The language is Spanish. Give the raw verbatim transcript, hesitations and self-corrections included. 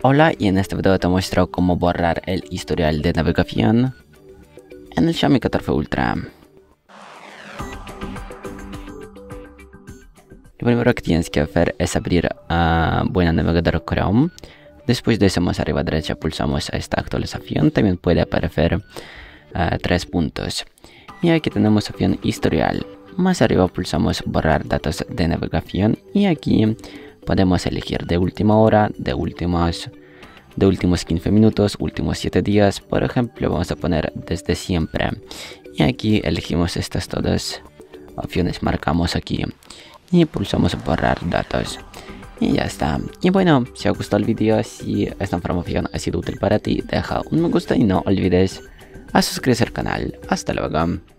Hola, y en este video te muestro cómo borrar el historial de navegación en el Xiaomi catorce Ultra. Lo primero que tienes que hacer es abrir uh, buen navegador Chrome. Después de eso, más arriba a derecha pulsamos a esta actualización. También puede aparecer uh, tres puntos. Y aquí tenemos opción historial. Más arriba pulsamos borrar datos de navegación. Y aquí podemos elegir de última hora, de últimos, de últimos quince minutos, últimos siete días. Por ejemplo, vamos a poner desde siempre. Y aquí elegimos estas todas opciones. Marcamos aquí. Y pulsamos borrar datos. Y ya está. Y bueno, si os gustó el vídeo, si esta información ha sido útil para ti, deja un me gusta y no olvides a suscribirse al canal. Hasta luego.